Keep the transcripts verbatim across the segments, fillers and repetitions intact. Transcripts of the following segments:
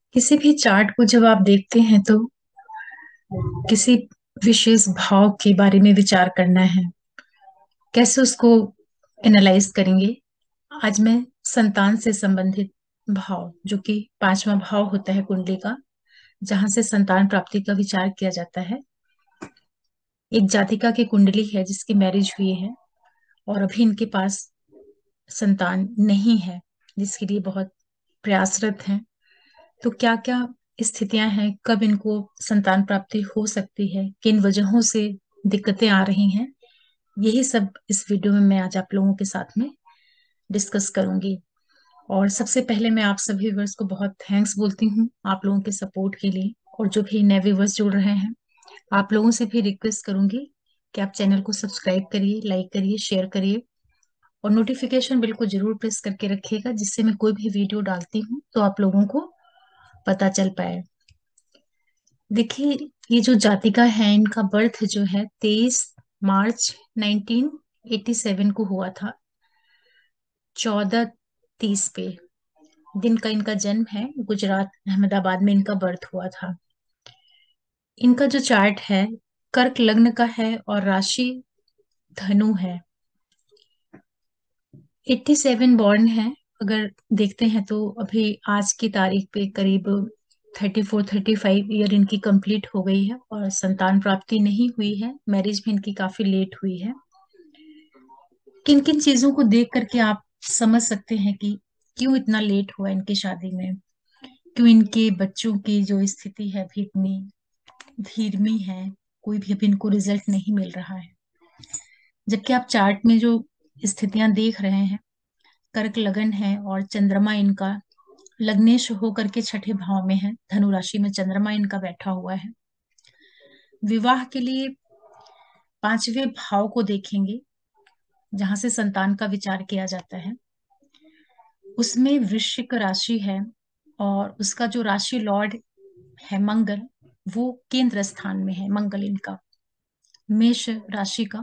किसी भी चार्ट को जब आप देखते हैं तो किसी विशेष भाव के बारे में विचार करना है। कैसे उसको एनालाइज करेंगे। आज मैं संतान से संबंधित भाव, जो कि पांचवा भाव होता है कुंडली का, जहां से संतान प्राप्ति का विचार किया जाता है। एक जातिका की कुंडली है जिसकी मैरिज हुई है और अभी इनके पास संतान नहीं है, जिसके लिए बहुत प्रयासरत हैं। तो क्या क्या स्थितियां हैं, कब इनको संतान प्राप्ति हो सकती है, किन वजहों से दिक्कतें आ रही हैं, यही सब इस वीडियो में मैं आज आप लोगों के साथ में डिस्कस करूंगी। और सबसे पहले मैं आप सभी व्यूअर्स को बहुत थैंक्स बोलती हूँ आप लोगों के सपोर्ट के लिए। और जो भी नए व्यूअर्स जुड़ रहे हैं, आप लोगों से भी रिक्वेस्ट करूंगी कि आप चैनल को सब्सक्राइब करिए, लाइक करिए, शेयर करिए और नोटिफिकेशन बिल को जरूर प्रेस करके रखिएगा, जिससे मैं कोई भी वीडियो डालती हूँ तो आप लोगों को पता चल पाए। देखिए, ये जो जातिका है, इनका बर्थ जो है तेईस मार्च नाइनटीन एटी सेवन को हुआ था, चौदह तीस पे दिन का इनका जन्म है। गुजरात अहमदाबाद में इनका बर्थ हुआ था। इनका जो चार्ट है कर्क लग्न का है और राशि धनु है। एट्टी सेवन बॉर्न है। अगर देखते हैं तो अभी आज की तारीख पे करीब thirty four thirty five year इनकी कंप्लीट हो गई है और संतान प्राप्ति नहीं हुई है। मैरिज भी इनकी काफी लेट हुई है। किन किन चीजों को देख करके आप समझ सकते हैं कि क्यों इतना लेट हुआ इनकी शादी में, क्यों इनके बच्चों की जो स्थिति है अभी इतनी धीमी है, कोई भी अभी इनको रिजल्ट नहीं मिल रहा है। जबकि आप चार्ट में जो स्थितियां देख रहे हैं, कर्क लगन है और चंद्रमा इनका लग्नेश होकर के छठे भाव में है। धनु राशि में चंद्रमा इनका बैठा हुआ है। विवाह के लिए पांचवें भाव को देखेंगे, जहां से संतान का विचार किया जाता है। उसमें वृश्चिक राशि है और उसका जो राशि लॉर्ड है मंगल, वो केंद्र स्थान में है। मंगल इनका मेष राशि का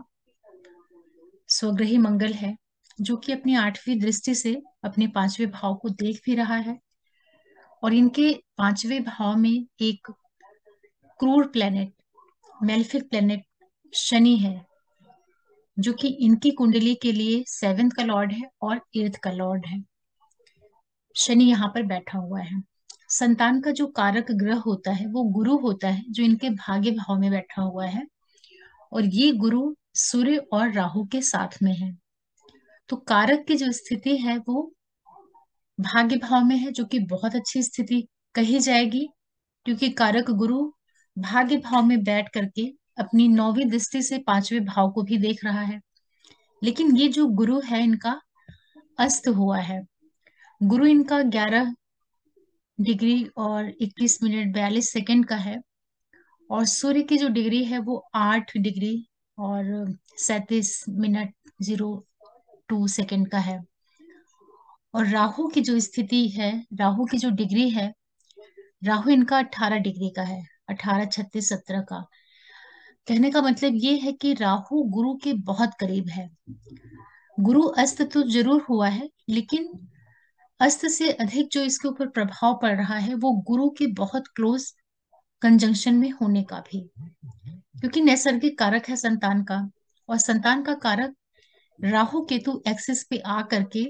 स्वग्रही मंगल है, जो कि अपनी आठवीं दृष्टि से अपने पांचवें भाव को देख भी रहा है। और इनके पांचवें भाव में एक क्रूर प्लेनेट, मेलेफिक प्लेनेट शनि है, जो कि इनकी कुंडली के लिए सेवेंथ का लॉर्ड है और एर्थ का लॉर्ड है। शनि यहाँ पर बैठा हुआ है। संतान का जो कारक ग्रह होता है वो गुरु होता है, जो इनके भाग्य भाव में बैठा हुआ है। और ये गुरु सूर्य और राहु के साथ में है। तो कारक की जो स्थिति है वो भाग्य भाव में है, जो कि बहुत अच्छी स्थिति कही जाएगी, क्योंकि कारक गुरु भाग्य भाव में बैठ करके अपनी नौवीं दृष्टि से पांचवें भाव को भी देख रहा है। लेकिन ये जो गुरु है इनका अस्त हुआ है। गुरु इनका ग्यारह डिग्री और इक्कीस मिनट बयालीस सेकंड का है। और सूर्य की जो डिग्री है वो आठ डिग्री और सैतीस मिनट जीरो टू सेकंड का है। और राहु की जो स्थिति है, राहु की जो डिग्री है, राहु इनका अठारह डिग्री का है, अठारह छत्तीस सत्रह का। कहने का मतलब ये है कि राहु गुरु के बहुत करीब है। गुरु अस्त तो जरूर हुआ है, लेकिन अस्त से अधिक जो इसके ऊपर प्रभाव पड़ रहा है वो गुरु के बहुत क्लोज कंजंक्शन में होने का भी, क्योंकि नैसर्गिक कारक है संतान का। और संतान का कारक राहु केतु एक्सिस पे आ करके,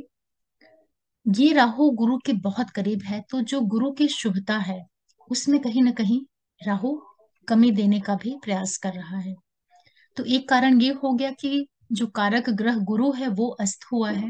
ये राहु गुरु के बहुत करीब है। तो जो गुरु की शुभता है उसमें कहीं ना कहीं राहु कमी देने का भी प्रयास कर रहा है। तो एक कारण ये हो गया कि जो कारक ग्रह गुरु है वो अस्त हुआ है।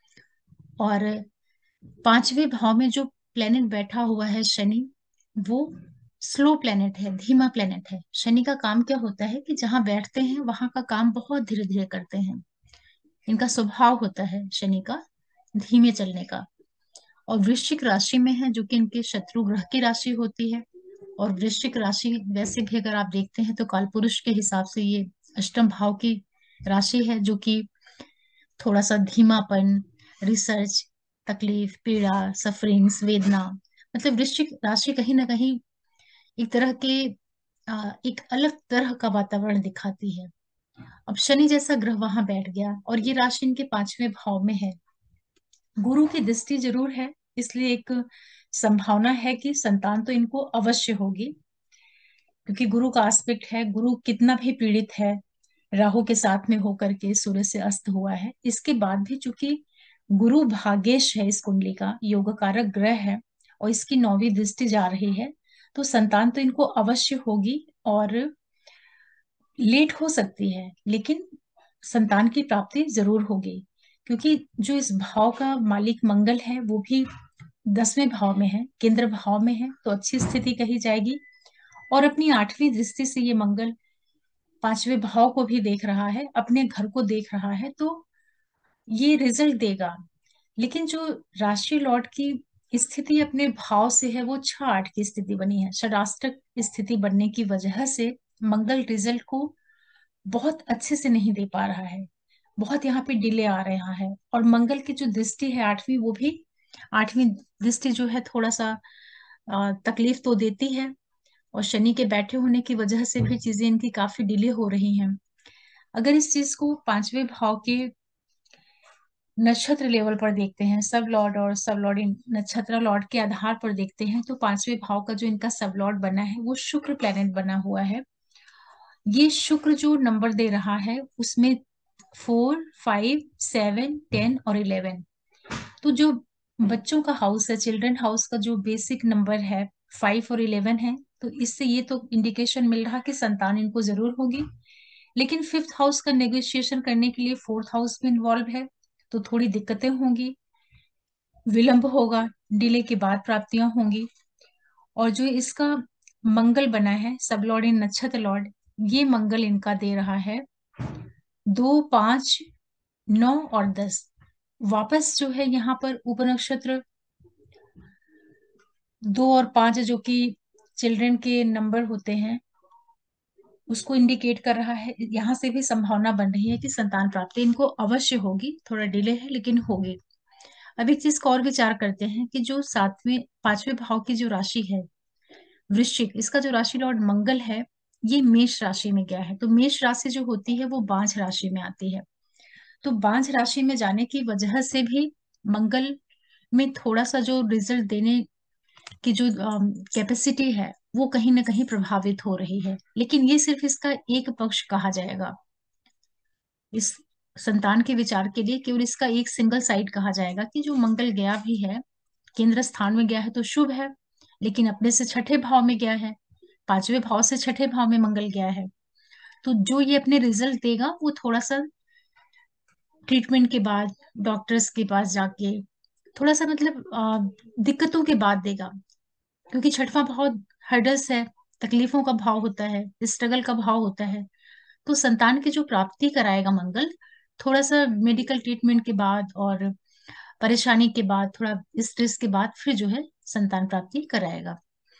और पांचवें भाव में जो प्लेनेट बैठा हुआ है शनि, वो स्लो प्लेनेट है, धीमा प्लेनेट है। शनि का काम क्या होता है कि जहां बैठते हैं वहां का काम बहुत धीरे धीरे करते हैं। इनका स्वभाव होता है शनि का धीमे चलने का। और वृश्चिक राशि में है, जो कि इनके शत्रु ग्रह की राशि होती है। और वृश्चिक राशि वैसे भी अगर आप देखते हैं तो कालपुरुष के हिसाब से ये अष्टम भाव की राशि है, जो कि थोड़ा सा धीमापन, रिसर्च, तकलीफ, पीड़ा, सफरिंग्स, वेदना, मतलब वृश्चिक राशि कहीं ना कहीं एक तरह के आ, एक अलग तरह का वातावरण दिखाती है। अब शनि जैसा ग्रह वहां बैठ गया और ये राशि इनके पांचवें भाव में है। गुरु की दृष्टि जरूर है इसलिए एक संभावना है कि संतान तो इनको अवश्य होगी, क्योंकि गुरु का आस्पेक्ट है। गुरु कितना भी पीड़ित है, राहु के साथ में होकर के सूर्य से अस्त हुआ है, इसके बाद भी चूंकि गुरु भाग्येश है, इस कुंडली का योग कारक ग्रह है, और इसकी नौवीं दृष्टि जा रही है, तो संतान तो इनको अवश्य होगी। और लेट हो सकती है, लेकिन संतान की प्राप्ति जरूर होगी, क्योंकि जो इस भाव का मालिक मंगल है वो भी दसवें भाव में है, केंद्र भाव में है, तो अच्छी स्थिति कही जाएगी। और अपनी आठवीं दृष्टि से ये मंगल पांचवें भाव को भी देख रहा है, अपने घर को देख रहा है, तो ये रिजल्ट देगा। लेकिन जो राशि लॉर्ड की स्थिति अपने भाव से है, वो छह आठ की स्थिति बनी है, षडाष्टक स्थिति बनने की वजह से मंगल रिजल्ट को बहुत अच्छे से नहीं दे पा रहा है, बहुत यहाँ पे डिले आ रहा है। और मंगल की जो दृष्टि है आठवीं, वो भी आठवीं दृष्टि जो है थोड़ा सा अ, तकलीफ तो देती है, और शनि के बैठे होने की वजह से भी चीजें इनकी काफी डिले हो रही हैं। अगर इस चीज को पांचवें भाव के नक्षत्र लेवल पर देखते हैं, सब लॉर्ड और सब लॉर्ड इन नक्षत्र लॉर्ड के आधार पर देखते हैं, तो पांचवें भाव का जो इनका सब लॉर्ड बना है वो शुक्र प्लेनेट बना हुआ है। ये शुक्र जो नंबर दे रहा है उसमें फोर फाइव सेवन टेन और इलेवन, तो जो बच्चों का हाउस है, चिल्ड्रन हाउस का जो बेसिक नंबर है फाइव और इलेवन है, तो इससे ये तो इंडिकेशन मिल रहा कि संतान इनको जरूर होगी। लेकिन फिफ्थ हाउस का नेगोशिएशन करने के लिए फोर्थ हाउस भी इन्वॉल्व है, तो थोड़ी दिक्कतें होंगी, विलंब होगा, डिले के बाद प्राप्तियां होंगी। और जो इसका मंगल बना है सब लॉर्ड इन नक्षत्र लॉर्ड, ये मंगल इनका दे रहा है दो पांच नौ और दस। वापस जो है यहाँ पर उपनक्षत्र दो और पांच जो कि चिल्ड्रन के नंबर होते हैं, उसको इंडिकेट कर रहा है। यहाँ से भी संभावना बन रही है कि संतान प्राप्ति इनको अवश्य होगी, थोड़ा डिले है लेकिन होगी। अब एक चीज का और विचार करते हैं कि जो सातवें पांचवें भाव की जो राशि है वृश्चिक, इसका जो राशि लॉर्ड मंगल है, ये मेष राशि में गया है। तो मेष राशि जो होती है वो बांझ राशि में आती है, तो बांझ राशि में जाने की वजह से भी मंगल में थोड़ा सा जो रिजल्ट देने की जो कैपेसिटी है वो कहीं ना कहीं प्रभावित हो रही है। लेकिन ये सिर्फ इसका एक पक्ष कहा जाएगा, इस संतान के विचार के लिए केवल इसका एक सिंगल साइड कहा जाएगा कि जो मंगल गया भी है, केंद्र स्थान में गया है तो शुभ है, लेकिन अपने से छठे भाव में गया है, पांचवें भाव से छठे भाव में मंगल गया है, तो जो ये अपने रिजल्ट देगा वो थोड़ा सा ट्रीटमेंट के बाद, डॉक्टर्स के पास जाके, थोड़ा सा मतलब अ, दिक्कतों के बाद देगा। क्योंकि छठवां भाव हर्डल्स है, तकलीफों का भाव होता है, स्ट्रगल का भाव होता है, तो संतान की जो प्राप्ति कराएगा मंगल, थोड़ा सा मेडिकल ट्रीटमेंट के बाद और परेशानी के बाद, थोड़ा स्ट्रेस के बाद फिर जो है संतान प्राप्ति कराएगा।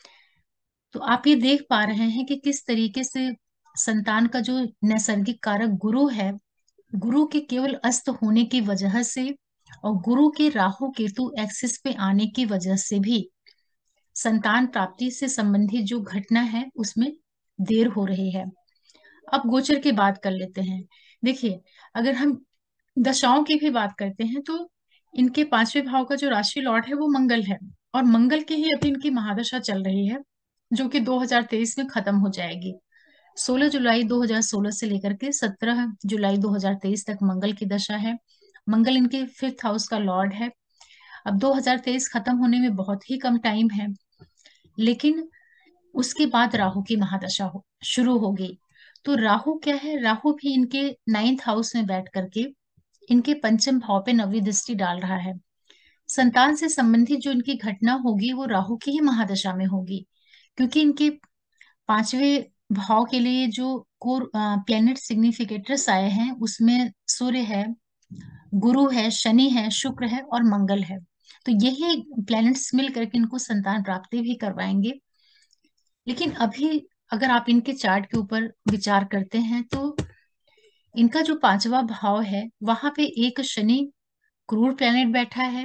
तो आप ये देख पा रहे हैं कि किस तरीके से संतान का जो नैसर्गिक कारक गुरु है, गुरु के केवल अस्त होने की वजह से और गुरु के राहु केतु एक्सिस पे आने की वजह से भी संतान प्राप्ति से संबंधित जो घटना है उसमें देर हो रही है। अब गोचर की बात कर लेते हैं। देखिए, अगर हम दशाओं की भी बात करते हैं तो इनके पांचवें भाव का जो राशि लॉर्ड है वो मंगल है, और मंगल की ही अभी इनकी महादशा चल रही है, जो कि दो हज़ार तेईस में खत्म हो जाएगी। सोलह जुलाई दो हज़ार सोलह से लेकर के सत्रह जुलाई दो हज़ार तेईस तक मंगल की दशा है। मंगल इनके फिफ्थ हाउस का लॉर्ड है। अब दो हज़ार तेईस खत्म होने में बहुत ही कम टाइम है, लेकिन उसके बाद राहु की महादशा हो, शुरू होगी। तो राहु क्या है, राहु भी इनके नाइन्थ हाउस में बैठ करके इनके पंचम भाव पे नवी दृष्टि डाल रहा है। संतान से संबंधित जो इनकी घटना होगी वो राहु की ही महादशा में होगी, क्योंकि इनके पांचवें भाव के लिए जो कोर प्लेनेट सिग्निफिकेटर्स आए हैं उसमें सूर्य है, गुरु है, शनि है, शुक्र है और मंगल है। तो यही प्लैनेट्स मिल करके इनको संतान प्राप्ति भी करवाएंगे। लेकिन अभी अगर आप इनके चार्ट के ऊपर विचार करते हैं तो इनका जो पांचवा भाव है वहां पे एक शनि क्रूर प्लैनेट बैठा है,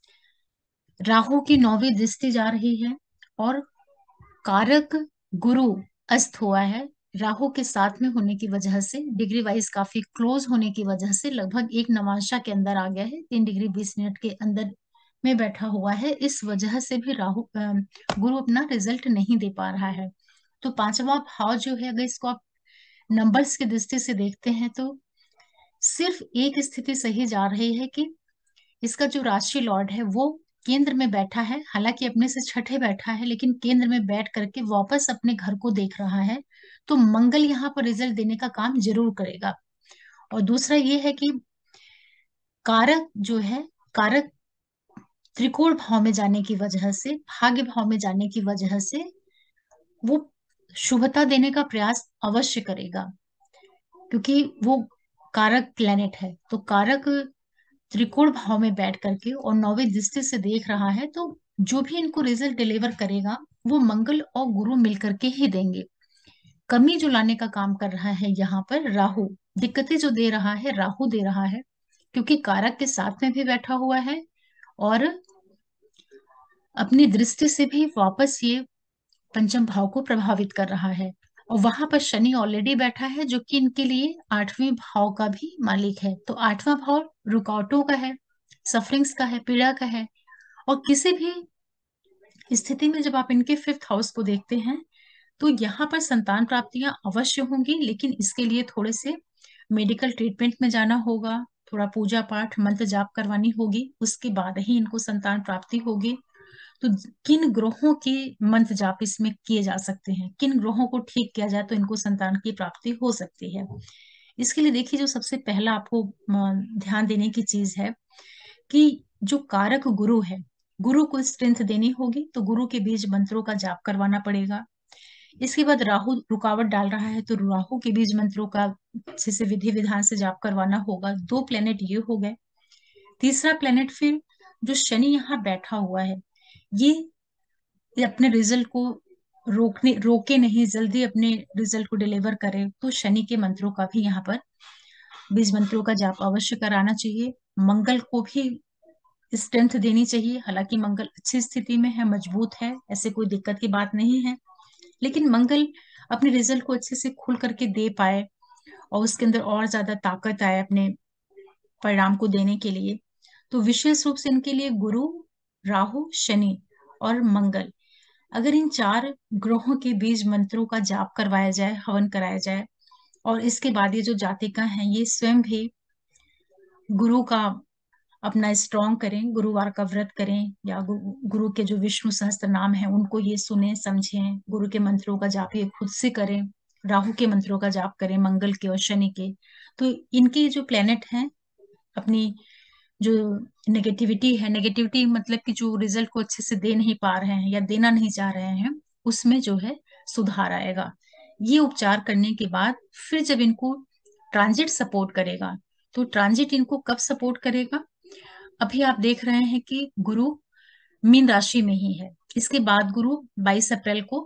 राहु की नौवीं दृष्टि जा रही है, और कारक गुरु अस्त हुआ है। राहु के साथ में होने की वजह से, डिग्री वाइज काफी क्लोज होने की वजह से, लगभग एक नवांशा के अंदर आ गया है, तीन डिग्री बीस मिनट के अंदर में बैठा हुआ है, इस वजह से भी राहु अ, गुरु अपना रिजल्ट नहीं दे पा रहा है। तो पांचवा भाव जो है, अगर इसको आप नंबर्स की दृष्टि से देखते हैं तो सिर्फ एक स्थिति सही जा रही है कि इसका जो राशि लॉर्ड है वो केंद्र में बैठा है, हालांकि अपने से छठे बैठा है, लेकिन केंद्र में बैठ करके वापस अपने घर को देख रहा है। तो मंगल यहाँ पर रिजल्ट देने का काम जरूर करेगा। और दूसरा ये है कि कारक जो है, कारक त्रिकोण भाव में जाने की वजह से, भाग्य भाव में जाने की वजह से वो शुभता देने का प्रयास अवश्य करेगा, क्योंकि वो कारक प्लेनेट है। तो कारक त्रिकोण भाव में बैठ करके और नौवीं दृष्टि से देख रहा है, तो जो भी इनको रिजल्ट डिलीवर करेगा वो मंगल और गुरु मिलकर के ही देंगे। कमी जो लाने का काम कर रहा है यहाँ पर राहु, दिक्कतें जो दे रहा है राहु दे रहा है, क्योंकि कारक के साथ में भी बैठा हुआ है और अपनी दृष्टि से भी वापस ये पंचम भाव को प्रभावित कर रहा है। और वहां पर शनि ऑलरेडी बैठा है, जो कि इनके लिए आठवें भाव का भी मालिक है। तो आठवां भाव रुकावटों का है, सफरिंग्स का है, पीड़ा का है। और किसी भी स्थिति में जब आप इनके फिफ्थ हाउस को देखते हैं तो यहाँ पर संतान प्राप्तियां अवश्य होंगी, लेकिन इसके लिए थोड़े से मेडिकल ट्रीटमेंट में जाना होगा, थोड़ा पूजा पाठ मंत्र जाप करवानी होगी, उसके बाद ही इनको संतान प्राप्ति होगी। तो किन ग्रहों के मंत्र जाप इसमें किए जा सकते हैं, किन ग्रहों को ठीक किया जाए तो इनको संतान की प्राप्ति हो सकती है? इसके लिए देखिए, जो सबसे पहला आपको अ, ध्यान देने की चीज है कि जो कारक गुरु है, गुरु को स्ट्रेंथ देनी होगी, तो गुरु के बीज मंत्रों का जाप करवाना पड़ेगा। इसके बाद राहु रुकावट डाल रहा है, तो राहु के बीज मंत्रों का अच्छे से विधि विधान से जाप करवाना होगा। दो प्लेनेट ये हो गए। तीसरा प्लेनेट फिर जो शनि यहाँ बैठा हुआ है, ये ये अपने रिजल्ट को रोकने रोके नहीं, जल्दी अपने रिजल्ट को डिलीवर करे, तो शनि के मंत्रों का भी यहाँ पर बीज मंत्रों का जाप अवश्य कराना चाहिए। मंगल को भी स्ट्रेंथ देनी चाहिए, हालांकि मंगल अच्छी स्थिति में है, मजबूत है, ऐसे कोई दिक्कत की बात नहीं है, लेकिन मंगल अपने रिजल्ट को अच्छे से खुल करके दे पाए और उसके अंदर और ज्यादा ताकत आए अपने परिणाम को देने के लिए, तो विशेष रूप से इनके लिए गुरु, राहु, शनि और मंगल, अगर इन चार ग्रहों के बीज मंत्रों का जाप करवाया जाए, हवन कराया जाए, और इसके बाद ये जो जातिका हैं ये स्वयं भी गुरु का अपना स्ट्रॉन्ग करें, गुरुवार का व्रत करें, या गु, गुरु के जो विष्णु सहस्त्र नाम है उनको ये सुने समझें, गुरु के मंत्रों का जाप ये खुद से करें, राहु के मंत्रों का जाप करें, मंगल के और शनि के, तो इनके जो प्लेनेट हैं अपनी जो नेगेटिविटी है, नेगेटिविटी मतलब कि जो रिजल्ट को अच्छे से दे नहीं पा रहे हैं या देना नहीं चाह रहे हैं, उसमें जो है सुधार आएगा। ये उपचार करने के बाद फिर जब इनको ट्रांजिट सपोर्ट करेगा, तो ट्रांजिट इनको कब सपोर्ट करेगा? अभी आप देख रहे हैं कि गुरु मीन राशि में ही है, इसके बाद गुरु बाईस अप्रैल को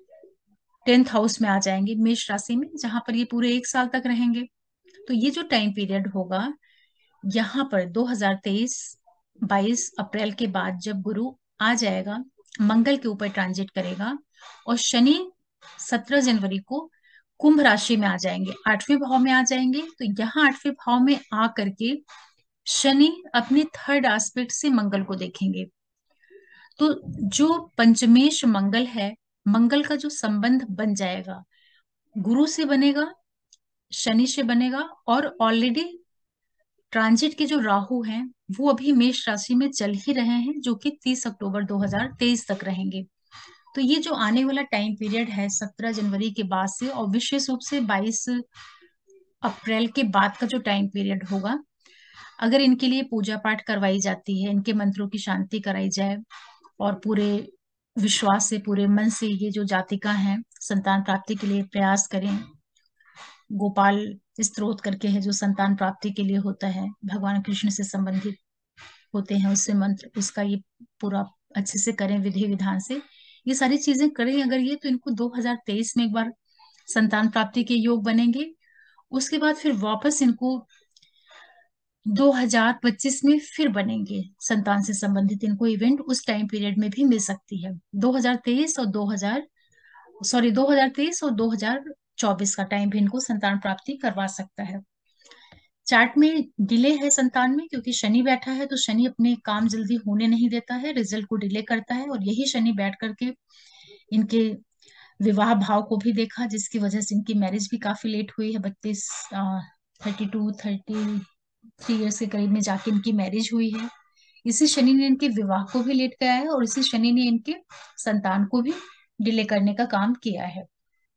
टेंथ हाउस में आ जाएंगे, मेष राशि में, जहां पर ये पूरे एक साल तक रहेंगे। तो ये जो टाइम पीरियड होगा यहाँ पर दो हज़ार तेईस बाईस अप्रैल के बाद जब गुरु आ जाएगा, मंगल के ऊपर ट्रांजिट करेगा, और शनि सत्रह जनवरी को कुंभ राशि में आ जाएंगे, आठवें भाव में आ जाएंगे। तो यहाँ आठवें भाव में आ करके शनि अपने थर्ड एस्पेक्ट से मंगल को देखेंगे। तो जो पंचमेश मंगल है, मंगल का जो संबंध बन जाएगा, गुरु से बनेगा, शनि से बनेगा, और ऑलरेडी ट्रांजिट के जो राहु हैं वो अभी मेष राशि में चल ही रहे हैं, जो कि तीस अक्टूबर दो हज़ार तेईस तक रहेंगे। तो ये जो आने वाला टाइम पीरियड है सत्रह जनवरी के बाद से, और विशेष रूप से बाईस अप्रैल के बाद का जो टाइम पीरियड होगा, अगर इनके लिए पूजा पाठ करवाई जाती है, इनके मंत्रों की शांति कराई जाए, और पूरे विश्वास से, पूरे मन से ये जो जातिका हैं संतान प्राप्ति के लिए प्रयास करें, गोपाल स्त्रोत करके है जो संतान प्राप्ति के लिए होता है, भगवान कृष्ण से संबंधित होते हैं उससे मंत्र, उसका ये पूरा अच्छे से करें, विधि विधान से ये सारी चीजें करें अगर ये, तो इनको दो हज़ार तेईस में एक बार संतान प्राप्ति के योग बनेंगे। उसके बाद फिर वापस इनको दो हज़ार पच्चीस में फिर बनेंगे संतान से संबंधित, इनको इवेंट उस टाइम पीरियड में भी मिल सकती है। दो हज़ार तेईस और दो हज़ार सॉरी दो हज़ार तेईस और दो हज़ार चौबीस का टाइम भी इनको संतान प्राप्ति करवा सकता है। चार्ट में डिले है संतान में, क्योंकि शनि बैठा है, तो शनि अपने काम जल्दी होने नहीं देता है, रिजल्ट को डिले करता है। और यही शनि बैठ करके इनके विवाह भाव को भी देखा, जिसकी वजह से इनकी मैरिज भी काफी लेट हुई है। बत्तीस thirty two thirty three years के करीब में जाके इनकी मैरिज हुई है। इसी शनि ने इनके विवाह को भी लेट कराया है, और इसी शनि ने इनके संतान को भी डिले करने का काम किया है।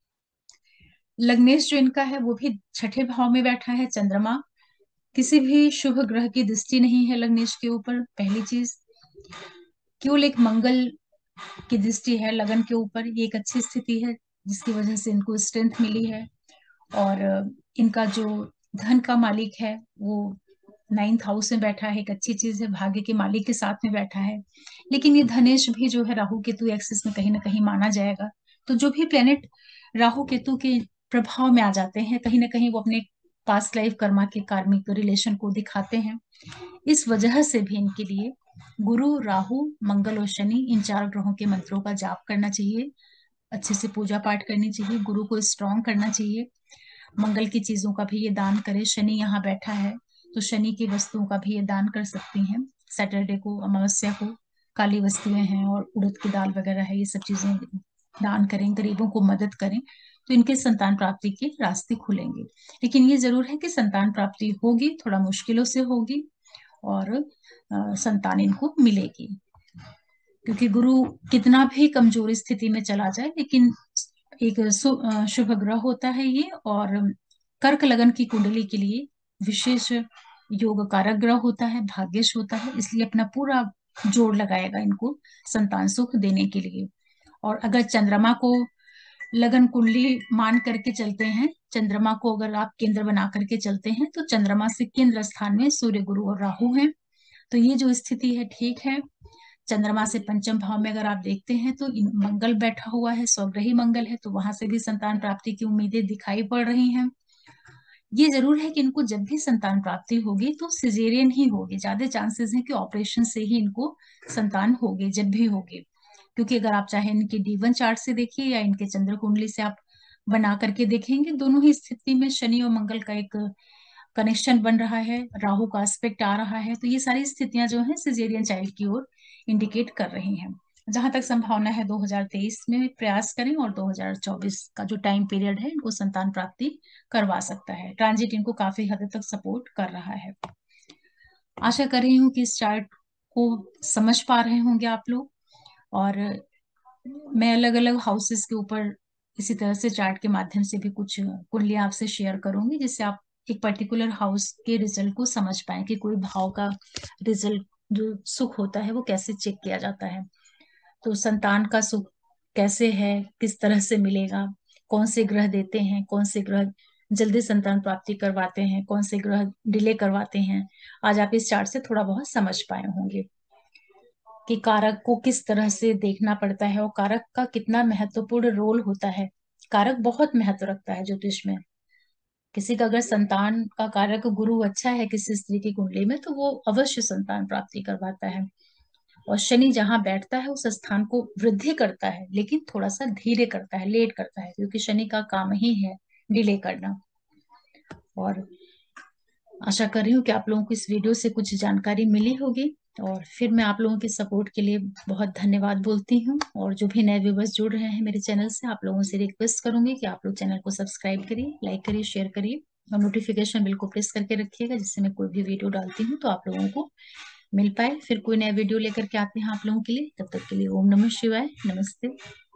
लग्नेश जो इनका है वो भी छठे भाव में बैठा है, चंद्रमा। किसी भी शुभ ग्रह की दृष्टि नहीं है लग्नेश के ऊपर, पहली चीज। केवल एक मंगल की दृष्टि है लगन के ऊपर, ये एक अच्छी स्थिति है जिसकी वजह से इनको स्ट्रेंथ मिली है। और अ, इनका जो धन का मालिक है वो नाइन्थ हाउस में बैठा है, एक अच्छी चीज है, भाग्य के मालिक के साथ में बैठा है। लेकिन ये धनेश भी जो है राहु केतु एक्सिस में कहीं ना कहीं माना जाएगा। तो जो भी प्लेनेट राहु केतु के प्रभाव में आ जाते हैं, कहीं ना कहीं वो अपने पास्ट लाइफ कर्मा के कार्मिक रिलेशन को दिखाते हैं। इस वजह से भी इनके लिए गुरु, राहु, मंगल और शनि, इन चार ग्रहों के मंत्रों का जाप करना चाहिए, अच्छे से पूजा पाठ करनी चाहिए, गुरु को स्ट्रॉन्ग करना चाहिए। मंगल की चीजों का भी ये दान करें। शनि यहाँ बैठा है तो शनि की वस्तुओं का भी ये दान कर सकती हैं। सैटरडे को, अमावस्या को काली वस्तुएं हैं और उड़द की दाल वगैरह है, ये सब चीजें दान करें, गरीबों को मदद करें, तो इनके संतान प्राप्ति के रास्ते खुलेंगे। लेकिन ये जरूर है कि संतान प्राप्ति होगी, थोड़ा मुश्किलों से होगी, और अ, संतान इनको मिलेगी। क्योंकि गुरु कितना भी कमजोर स्थिति में चला जाए, लेकिन एक सु- अ, शुभ ग्रह होता है ये। और कर्क लगन की कुंडली के लिए विशेष योग कारक ग्रह होता है, भाग्यश होता है, इसलिए अपना पूरा जोर लगाएगा इनको संतान सुख देने के लिए। और अगर चंद्रमा को लगन कुंडली मान करके चलते हैं, चंद्रमा को अगर आप केंद्र बना करके चलते हैं, तो चंद्रमा से केंद्र स्थान में सूर्य, गुरु और राहु हैं। तो ये जो स्थिति है ठीक है। चंद्रमा से पंचम भाव में अगर आप देखते हैं तो इन- मंगल बैठा हुआ है, स्वग्रही मंगल है, तो वहां से भी संतान प्राप्ति की उम्मीदें दिखाई पड़ रही हैं। ये जरूर है कि इनको जब भी संतान प्राप्ति होगी तो सिजेरियन ही होगी, ज्यादा चांसेस है कि ऑपरेशन से ही इनको संतान होगी जब भी होगी। क्योंकि अगर आप चाहे इनके डी वन चार्ट से देखिए या इनके चंद्र कुंडली से आप बना करके देखेंगे, दोनों ही स्थिति में शनि और मंगल का एक कनेक्शन बन रहा है, राहु का एस्पेक्ट आ रहा है, तो ये सारी स्थितियां जो है सिजेरियन चाइल्ड की ओर इंडिकेट कर रही हैं। जहां तक संभावना है दो हज़ार तेईस में प्रयास करें, और दो हज़ार चौबीस का जो टाइम पीरियड है इनको संतान प्राप्ति करवा सकता है। ट्रांजिट इनको काफी हद तक सपोर्ट कर रहा है। आशा कर रही हूँ कि इस चार्ट को समझ पा रहे होंगे आप लोग। और मैं अलग अलग हाउसेस के ऊपर इसी तरह से चार्ट के माध्यम से भी कुछ कुंडलियां आपसे शेयर करूंगी, जिससे आप एक पर्टिकुलर हाउस के रिजल्ट को समझ पाए कि कोई भाव का रिजल्ट जो सुख होता है वो कैसे चेक किया जाता है। तो संतान का सुख कैसे है, किस तरह से मिलेगा, कौन से ग्रह देते हैं, कौन से ग्रह जल्दी संतान प्राप्ति करवाते हैं, कौन से ग्रह डिले करवाते हैं, आज आप इस चार्ट से थोड़ा बहुत समझ पाए होंगे कि कारक को किस तरह से देखना पड़ता है और कारक का कितना महत्वपूर्ण रोल होता है। कारक बहुत महत्व रखता है ज्योतिष में। किसी का अगर संतान का कारक गुरु अच्छा है किसी स्त्री की कुंडली में, तो वो अवश्य संतान प्राप्ति करवाता है। और शनि जहां बैठता है उस स्थान को वृद्धि करता है, लेकिन थोड़ा सा धीरे करता है, लेट करता है, क्योंकि शनि का काम ही है डिले करना। और आशा कर रही हूँ कि आप लोगों को इस वीडियो से कुछ जानकारी मिली होगी। और फिर मैं आप लोगों के सपोर्ट के लिए बहुत धन्यवाद बोलती हूँ। और जो भी नए व्यूवर्स जुड़ रहे हैं मेरे चैनल से, आप लोगों से रिक्वेस्ट करूंगी कि आप लोग चैनल को सब्सक्राइब करिए, लाइक करिए, शेयर करिए, और नोटिफिकेशन बिल को प्रेस करके रखिएगा, जिससे मैं कोई भी वीडियो डालती हूँ तो आप लोगों को मिल पाए। फिर कोई नया वीडियो लेकर के आते हैं आप लोगों के लिए। तब तक के लिए ओम नमः शिवाय, नमस्ते।